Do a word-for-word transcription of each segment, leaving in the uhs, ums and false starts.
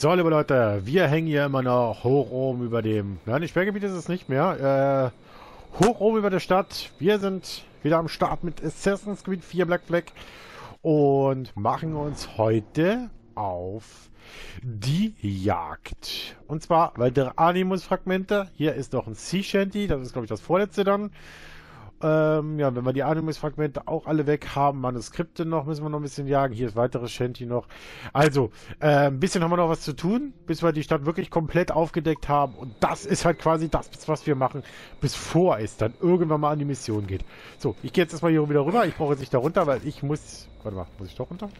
So, liebe Leute, wir hängen hier immer noch hoch oben über dem... Nein, das Sperrgebiet ist es nicht mehr. Äh, hoch oben über der Stadt. Wir sind wieder am Start mit Assassin's Creed vier Black Flag und machen uns heute auf die Jagd. Und zwar weitere Animus-Fragmente. Hier ist noch ein Sea Shanty. Das ist, glaube ich, das vorletzte dann. Ähm, ja, wenn wir die Animus-Fragmente auch alle weg haben, Manuskripte noch, müssen wir noch ein bisschen jagen. Hier ist weiteres Shanty noch. Also, äh, ein bisschen haben wir noch was zu tun, bis wir die Stadt wirklich komplett aufgedeckt haben. Und das ist halt quasi das, was wir machen, bevor es dann irgendwann mal an die Mission geht. So, ich gehe jetzt erstmal hier wieder rüber. Ich brauche jetzt nicht da runter, weil ich muss... Warte mal, muss ich doch runter?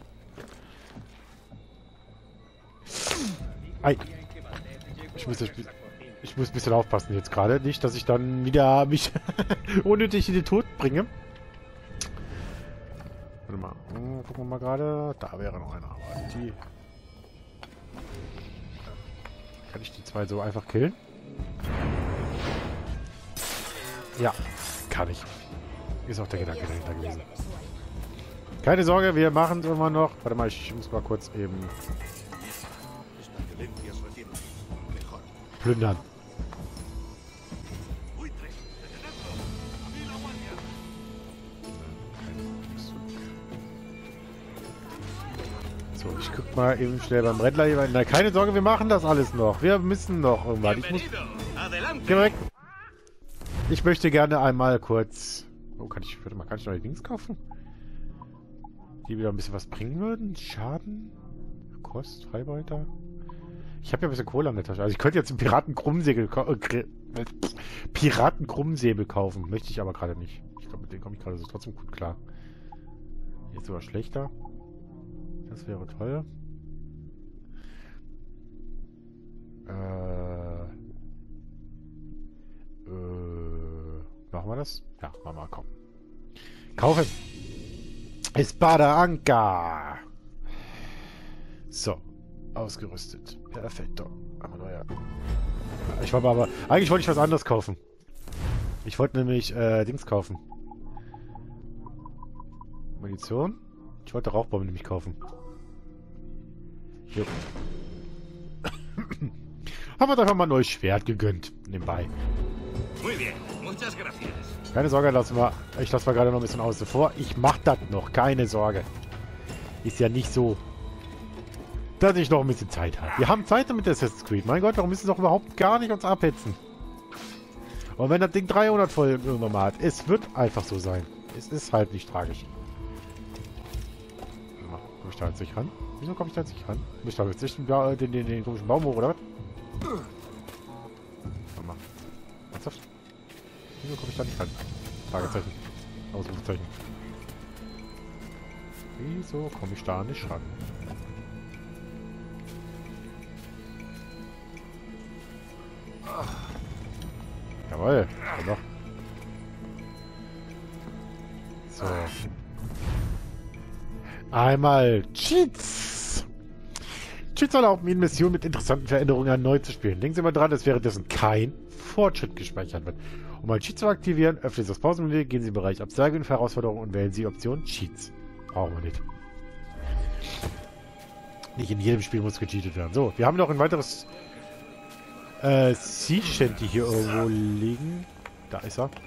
Ei. Ich muss das Spiel... Ich muss ein bisschen aufpassen jetzt gerade. Nicht, dass ich dann wieder mich unnötig in den Tod bringe. Warte mal. Hm, gucken wir mal gerade. Da wäre noch einer. Aber die... Kann ich die zwei so einfach killen? Ja, kann ich. Ist auch der Gedanke dahinter gewesen. Keine Sorge, wir machen es immer noch. Warte mal, ich muss mal kurz eben... plündern. So, ich guck mal eben schnell beim Rädler hier. Na, keine Sorge, wir machen das alles noch. Wir müssen noch irgendwann. Ich muss... Geh weg. Ich möchte gerne einmal kurz... Oh, kann ich... Warte mal, kann ich neue Dings kaufen? Die wieder ein bisschen was bringen würden? Schaden? Kost? Freibeuter? Ich habe ja ein bisschen Kohle an der Tasche. Also ich könnte jetzt einen Piraten-Krummsäbel äh, Piraten-Krummsäbel kaufen. Möchte ich aber gerade nicht. Ich glaube, mit denen komme ich gerade so trotzdem gut klar. Jetzt sogar schlechter. Das wäre toll. Äh, äh, machen wir das? Ja, machen wir, komm. Kaufen! Espada Anka! So. Ausgerüstet. Perfekto. Aber naja. Ich wollte aber... Eigentlich wollte ich was anderes kaufen. Ich wollte nämlich äh, Dings kaufen. Munition. Ich wollte Rauchbomben nämlich kaufen. Jo. Haben wir doch einfach mal ein neues Schwert gegönnt. Nebenbei. Keine Sorge, lassen wir. Ich lasse mal gerade noch ein bisschen außen vor. Ich mach das noch. Keine Sorge. Ist ja nicht so, dass ich noch ein bisschen Zeit habe. Wir haben Zeit mit Assassin's Creed. Mein Gott, warum müssen wir doch überhaupt gar nicht uns abhetzen? Und wenn das Ding dreihundert Folgen irgendwann mal hat, es wird einfach so sein. Es ist halt nicht tragisch. Komme ich da jetzt nicht ran? Wieso komme ich da jetzt nicht ran? Muss ich da jetzt nicht den, den, den, den komischen Baum hoch, oder was? Warte mal. Ernsthaft? Wieso komme ich da nicht ran? Fragezeichen. Ausrufezeichen. Wieso komme ich da nicht ran? Jawohl, doch. So. Einmal Cheats. Cheats erlauben Ihnen Missionen mit interessanten Veränderungen erneut zu spielen. Denken Sie mal dran, dass währenddessen kein Fortschritt gespeichert wird. Um ein Cheat zu aktivieren, öffnen Sie das Pausenmenü, gehen Sie im Bereich Absage und Herausforderungen und wählen Sie Option Cheats. Brauchen wir nicht. Nicht in jedem Spiel muss gecheatet werden. So, wir haben noch ein weiteres Äh, Sea Shanty hier irgendwo liegen. Da ist er.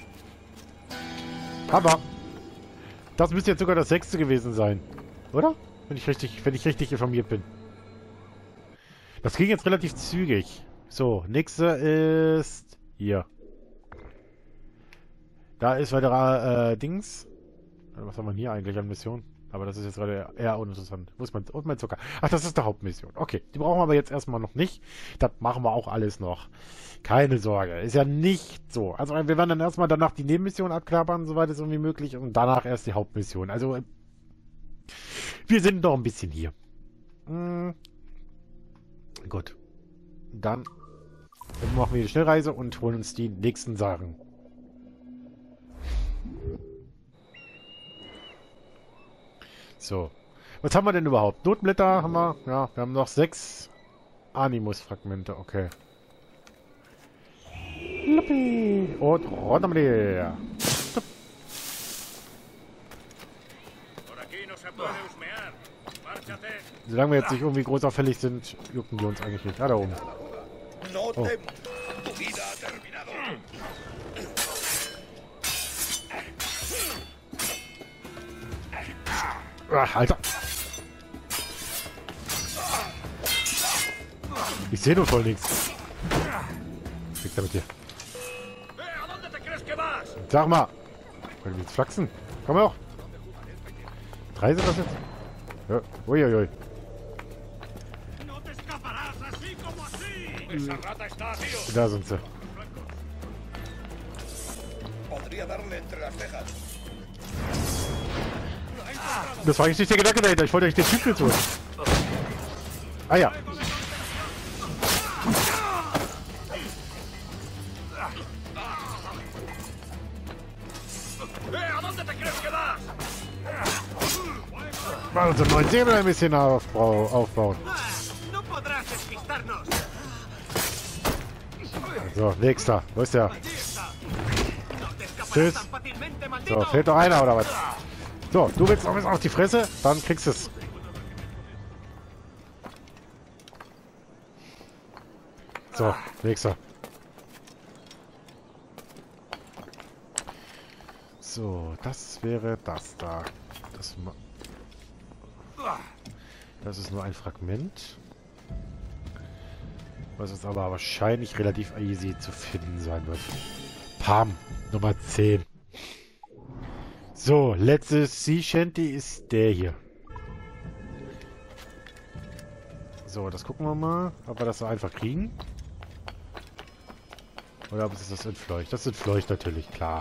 Aber das müsste jetzt sogar das sechste gewesen sein. Oder? Wenn ich richtig, wenn ich richtig informiert bin. Das ging jetzt relativ zügig. So, nächste ist hier. Da ist weiterer äh, Dings. Was haben wir hier eigentlich an Mission? Aber das ist jetzt gerade eher uninteressant. Wo ist mein, und mein Zucker? Ach, das ist die Hauptmission. Okay, die brauchen wir aber jetzt erstmal noch nicht. Das machen wir auch alles noch. Keine Sorge. Ist ja nicht so. Also wir werden dann erstmal danach die Nebenmission abklappern, soweit es irgendwie möglich ist. Und danach erst die Hauptmission. Also wir sind noch ein bisschen hier. Hm. Gut. Dann machen wir die Schnellreise und holen uns die nächsten Sachen. So. Was haben wir denn überhaupt? Notblätter haben wir. Ja, wir haben noch sechs Animus-Fragmente. Okay. Luppi. Und runter mit dir. Solange wir jetzt nicht irgendwie groß auffällig sind, jucken die uns eigentlich nicht. Ah, da oben. Oh. Ach, Alter. Ich sehe nur voll nichts. Kriegst du mit dir. Sag mal. Können wir jetzt flachsen? Komm auch. Drei sind das jetzt? Ja. Uiuiui. Da sind sie. Das war eigentlich nicht der Gedanke dahinter. Ich wollte euch den Typ jetzt holen. Ah ja. Mal unseren neuen Säbel ein bisschen aufbau aufbauen. So, nächster. Wo ist der? Tschüss. So, fehlt noch einer oder was? So, du willst auch jetzt auf die Fresse? Dann kriegst du es. So, nächster. So, das wäre das da. Das, das ist nur ein Fragment. Was es aber wahrscheinlich relativ easy zu finden sein wird. Pam, Nummer zehn. So, letztes Sea Shanty ist der hier. So, das gucken wir mal, ob wir das so einfach kriegen. Oder ob es das entfleucht. Das entfleucht natürlich, klar.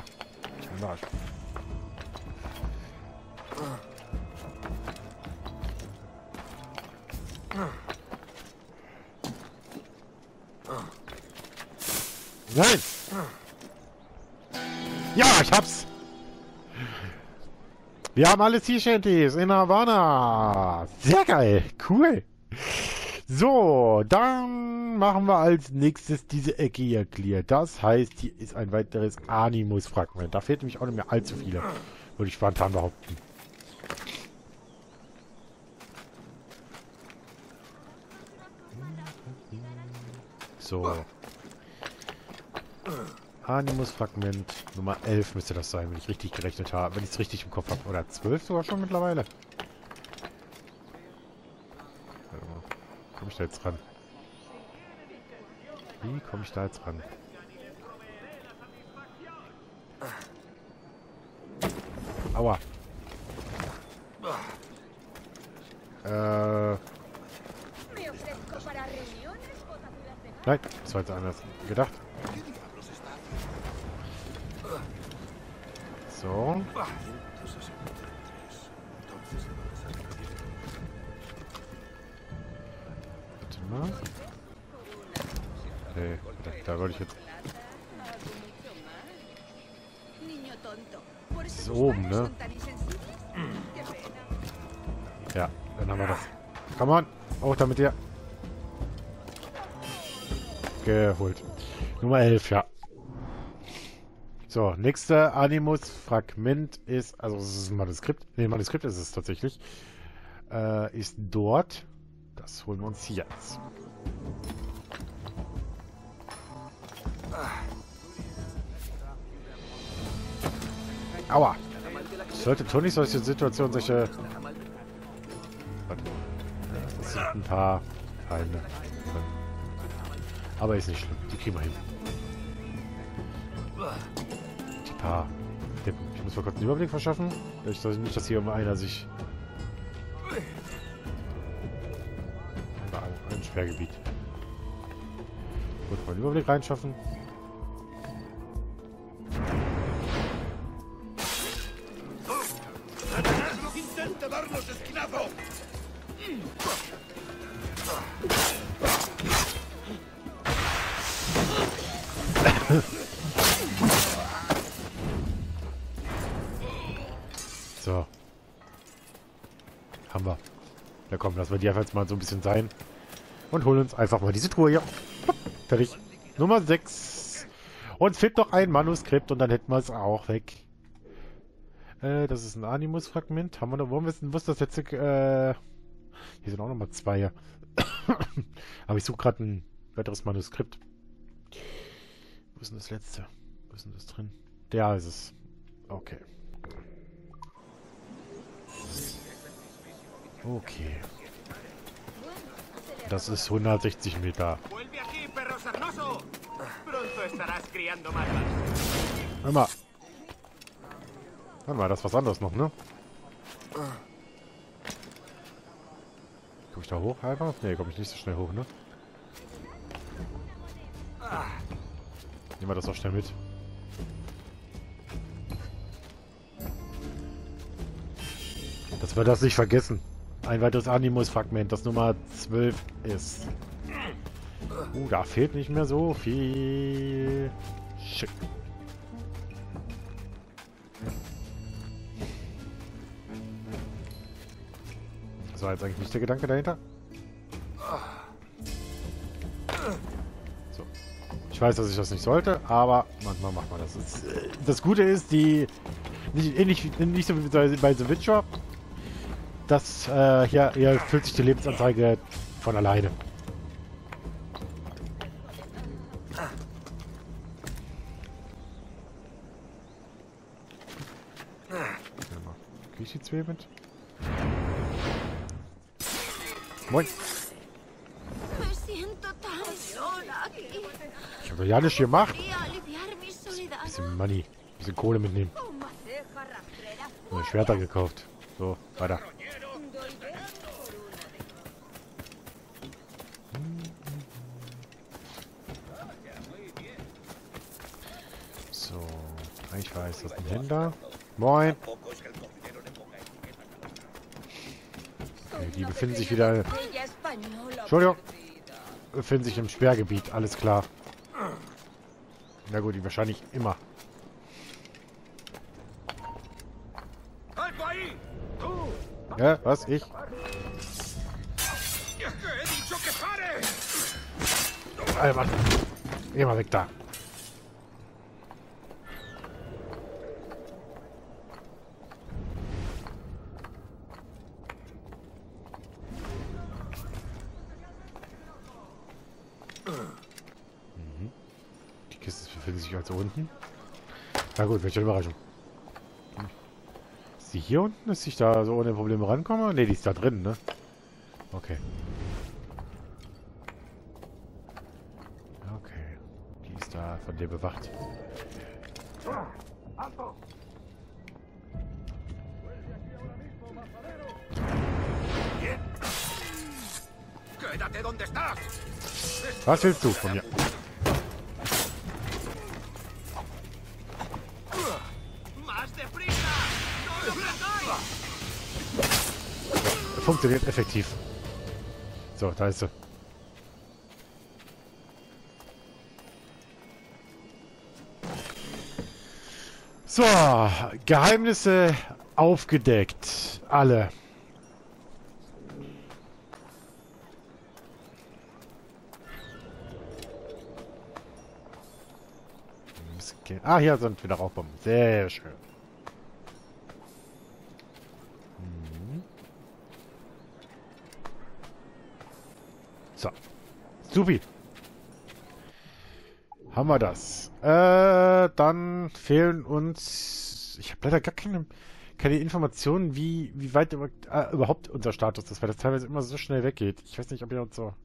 Nein! Ja, ich hab's! Wir haben alle Sea Shanties in Havana! Sehr geil! Cool! So, dann machen wir als nächstes diese Ecke hier clear. Das heißt, hier ist ein weiteres Animus-Fragment. Da fehlt nämlich auch nicht mehr allzu viele, würde ich spontan behaupten. So. Animus-Fragment Nummer elf müsste das sein, wenn ich richtig gerechnet habe. Wenn ich es richtig im Kopf habe. Oder zwölf sogar schon mittlerweile. Wie komme ich da jetzt ran? Wie komme ich da jetzt ran? Aua. Äh. Nein, das war jetzt anders gedacht. So. Warte mal. Okay, da, da wollte ich jetzt. Das ist oben, ne? Ja, dann haben wir das. Come on, auch damit ihr. Geholt. Nummer elf, ja. So, nächster Animus-Fragment ist, also es ist ein Manuskript, ne, Manuskript ist es tatsächlich, äh, ist dort. Das holen wir uns jetzt. Aua! Sollte Toni solche Situationen, solche... Warte. Das sind ein paar Feinde. Aber ist nicht schlimm, die kriegen wir hin. Die paar Deppen. Ich muss mal kurz einen Überblick verschaffen. Ich soll nicht, dass hier immer einer sich... Ein Sperrgebiet. Gut, mal einen Überblick reinschaffen. So. Haben wir. Ja komm, lassen wir die einfach jetzt mal so ein bisschen sein. Und holen uns einfach mal diese Truhe hier. Fertig. Nummer sechs. Uns fehlt noch ein Manuskript und dann hätten wir es auch weg. Äh, das ist ein Animus-Fragment. Haben wir noch, wo wissen, wo ist das jetzt? Äh, Hier sind auch nochmal zwei. Aber ich suche gerade ein weiteres Manuskript. Wo ist denn das letzte? Wo ist denn das drin? Da ist es. Okay. Okay. Das ist hundertsechzig Meter. Hör mal. Warte mal, das ist was anderes noch, ne? Komm ich da hoch einfach? Ne, komm ich nicht so schnell hoch, ne? Nehmen wir das auch schnell mit. Dass wir das nicht vergessen. Ein weiteres Animus-Fragment, das Nummer zwölf ist. Uh, da fehlt nicht mehr so viel. Schick. Das war jetzt eigentlich nicht der Gedanke dahinter. So. Ich weiß, dass ich das nicht sollte, aber manchmal macht man das. Das, das Gute ist, die... Nicht, ähnlich, nicht so wie bei The Witcher. Das, äh, hier, hier füllt sich die Lebensanzeige von alleine. Krieg ich die zwei mit? Moin. Ich habe ja nicht gemacht. Bisschen Money. Bisschen Kohle mitnehmen. Mir Schwerter gekauft. So, weiter. So, ich weiß, das ist ein Händler. Moin. Okay, die befinden sich wieder... Entschuldigung. Befinden sich im Sperrgebiet, alles klar. Na gut, die wahrscheinlich immer. Ja, was? Ich? Alter, Mann. Geh mal weg da. Mhm. Die Kiste befindet sich also unten. Na gut, welche Überraschung. Ist die hier unten? Dass ich da so ohne Probleme rankomme? Ne, die ist da drin, ne? Okay. Okay. Die ist da von dir bewacht. Was willst du von mir? Funktioniert effektiv. So, da ist sie. So, Geheimnisse aufgedeckt. Alle. Ah, hier sind wieder Rauchbomben. Sehr schön. Mhm. So. Supi. Haben wir das. Äh, dann fehlen uns... Ich habe leider gar keine, keine Informationen, wie, wie weit über, äh, überhaupt unser Status ist, weil das teilweise immer so schnell weggeht. Ich weiß nicht, ob ihr uns so...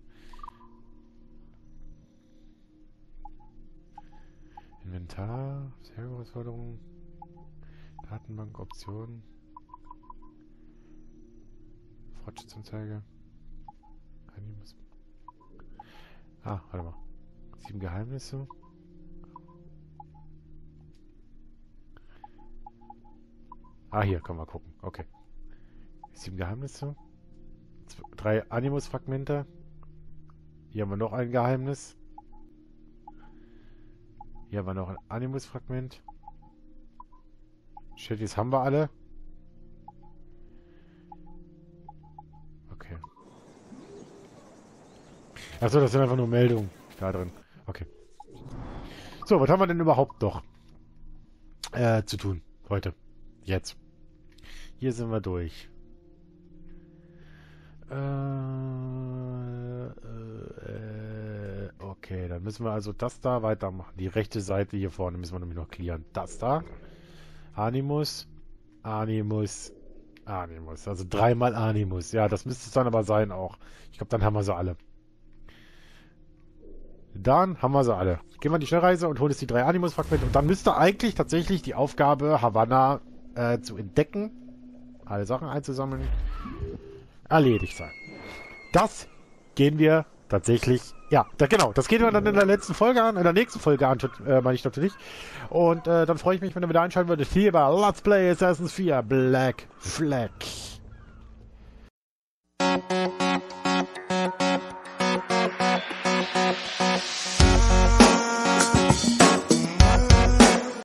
Inventar, Herausforderungen, Datenbank, Optionen, Fortschrittsanzeige. Ah, warte mal. Sieben Geheimnisse. Ah, hier, können wir gucken. Okay. Sieben Geheimnisse. Zwei, drei Animus-Fragmente. Hier haben wir noch ein Geheimnis. Hier haben wir noch ein Animus-Fragment. Shitties haben wir alle. Okay. Achso, das sind einfach nur Meldungen da drin. Okay. So, was haben wir denn überhaupt noch äh, zu tun heute? Jetzt. Hier sind wir durch. Äh, äh, okay, dann müssen wir also das da weitermachen. Die rechte Seite hier vorne müssen wir nämlich noch clearen. Das da. Animus. Animus. Animus. Also dreimal Animus. Ja, das müsste es dann aber sein auch. Ich glaube, dann haben wir sie alle. Dann haben wir sie alle. Gehen wir in die Schnellreise und holen jetzt die drei Animus-Fragmente. Und dann müsste eigentlich tatsächlich die Aufgabe, Havanna äh, zu entdecken, alle Sachen einzusammeln, erledigt sein. Das gehen wir tatsächlich, ja, da, genau, das gehen wir dann in der letzten Folge an, in der nächsten Folge an, äh, meine ich natürlich. Und äh, dann freue ich mich, wenn ihr wieder einschalten würdet, hier bei Let's Play Assassin's vier Black Flag.